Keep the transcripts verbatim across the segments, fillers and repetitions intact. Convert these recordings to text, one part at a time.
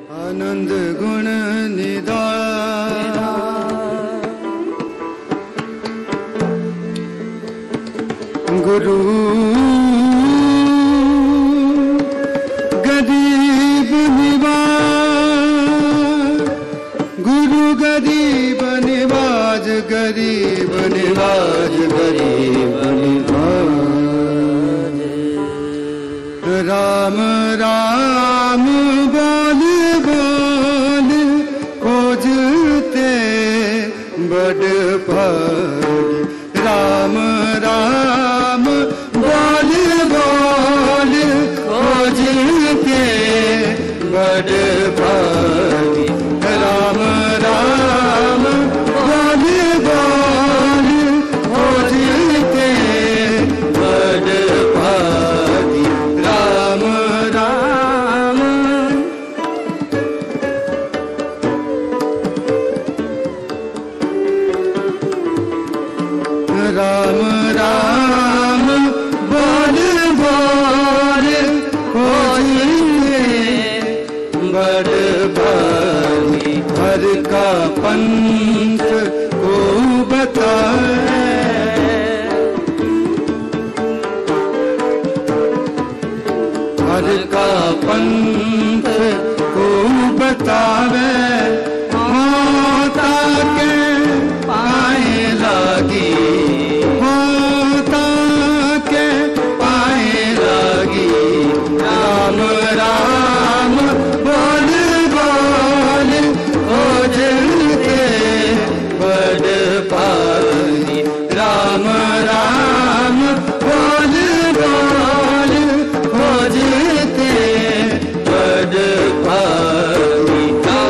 आनंद गुण निधान गुरु गरीब निवाज गुरु गरीब निवाज गरीब निवाज गरीब निवाज राम राम बोल बोल खोजते बड़ भागी राम राम बोल बोल खोजते बड़ भागी राम राम बोल बोल खोजते बड़ भागी राम राम राम राम बोल बोल खोजते बड़ भागी हर का पंथ को बताए हर का पंथ को बतावे होता के पाए लागी होता के पाए लागी राम राम बोल बोल खोजते बड़ भागी राम राम बोल बोल खोजते बड़ भागी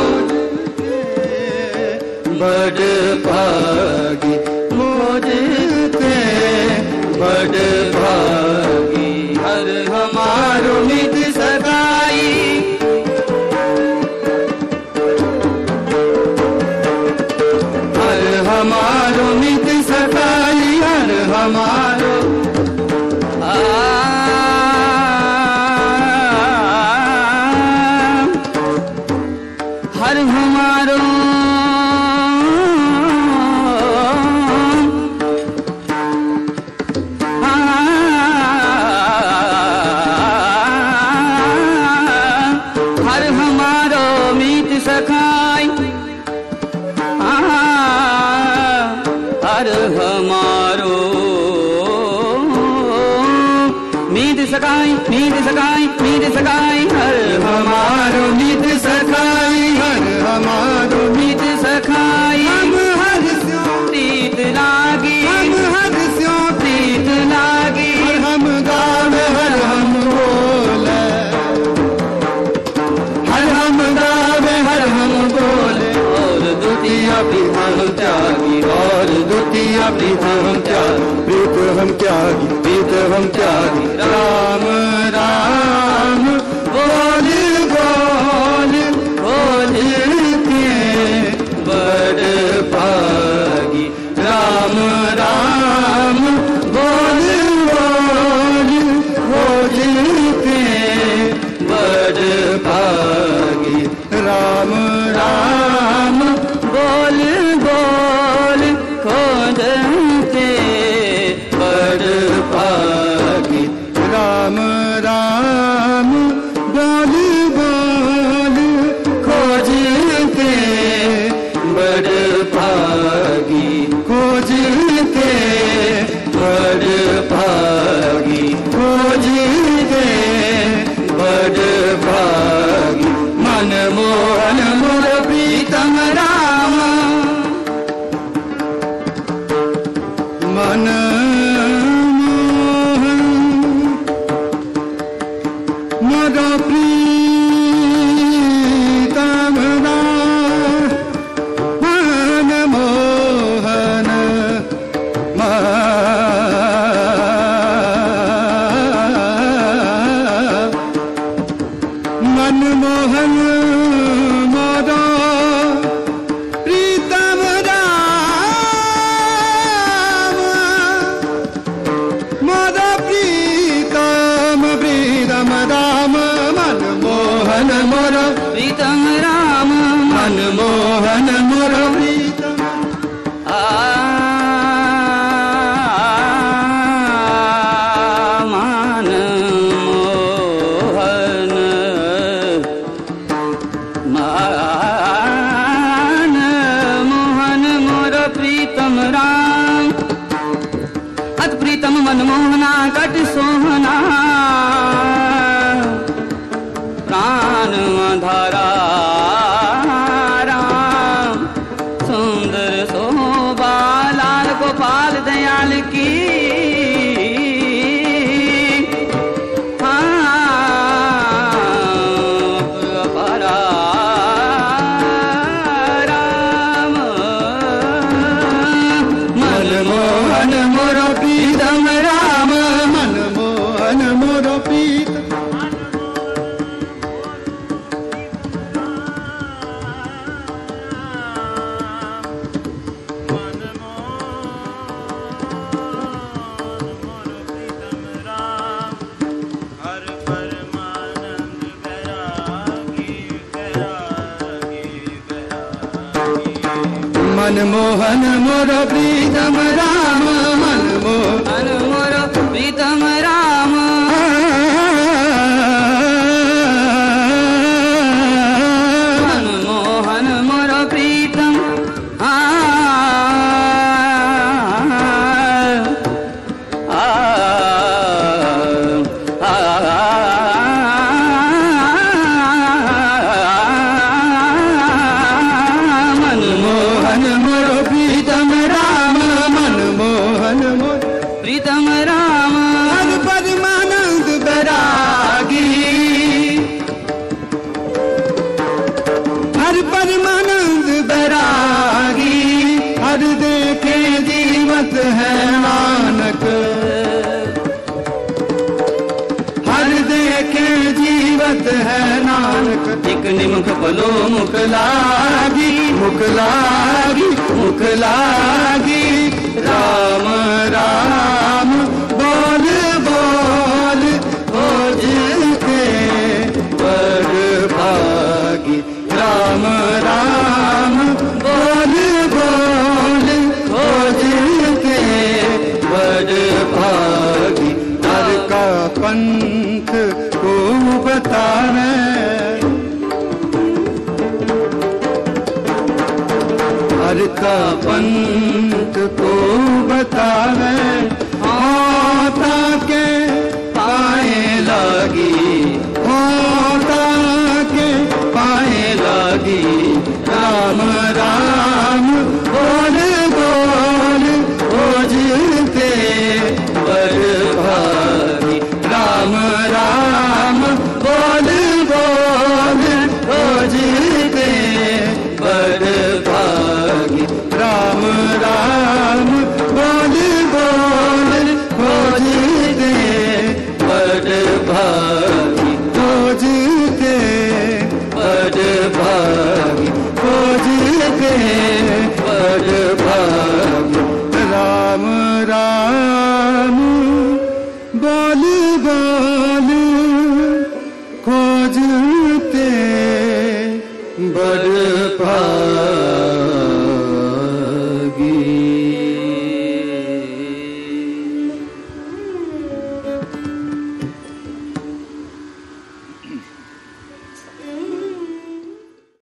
बड़ भागी खोजते बड़ भागी हर हमारो निज सगाई हर हमारो निज सगाई हर हमारो आ, हर हमारो हर हमारो मीत सखाई हर हमारो मीत सखाई मीत सखाई मीत सखाई हर हमारो मीत सखाई हर हमारो मीत सखाई हम हर स्यों प्रीत लागी हम हर स्यों प्रीत लागी हर हम गावे हर हम बोले हर हम गावे हर हम बोले और द्वितीय प्रीत हम त्यागी और द्वितीय प्रीत हम त्यागी प्रीत हम त्यागी प्रीत हम त्यागी राम राम बोल बोल खोजते बड़ भागी राम राम बोल बोल खोजते बड़ भागी राम राम बोल बोल खोजते बड़ भागी राम राम प्रीतम राम मनमोहन मोर प्रीतम आ मान मोहन मान मोहन मोर प्रीतम राम अत प्रीतम मनमोहना कट सोहना प्राण धारा राम सुंदर शोभा लाल गोपाल दयाल की अपारा राम मनमोहन मोर प्रीतम राम मनमोहन मोर प्रीतम मनमोहन मोर प्रीतम राम मनमोहन मोर प्रीतम राम मनमोहन मोर प्रीतम आ प्रीतम राम हर परमानंद बैरागी हर परमानंद बैरागी हर देखे जीवत है नानक हर देखे जीवत है नानक एक निमुख पलो मुख लागी मुख लागी मुख लागी राम राम बोल बोल खोजते बड़ भागी राम राम बोल बोल खोजते बड़ भागी हर का पंथ को बतावे हर का पंथ को बतावे होता के पाए लागी होता के पाए लागी राम राम बोल बोल खोजते बड़ भागी राम राम बोल बोल खोजते बड़ भागी राम राम बोल बोल खोजते बड़ भागी खोजते बड़ भागी खोजते बड़ भागी राम राम बोल बोल खोजते बड़ भागी